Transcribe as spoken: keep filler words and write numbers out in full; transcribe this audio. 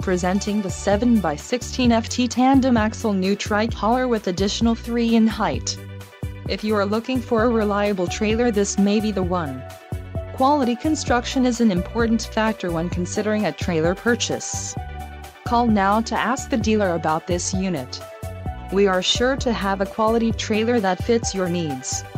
presenting the seven by sixteen F T Tandem axle new Trike hauler with additional three in height. If you are looking for a reliable trailer, this may be the one. Quality construction is an important factor when considering a trailer purchase. Call now to ask the dealer about this unit. We are sure to have a quality trailer that fits your needs.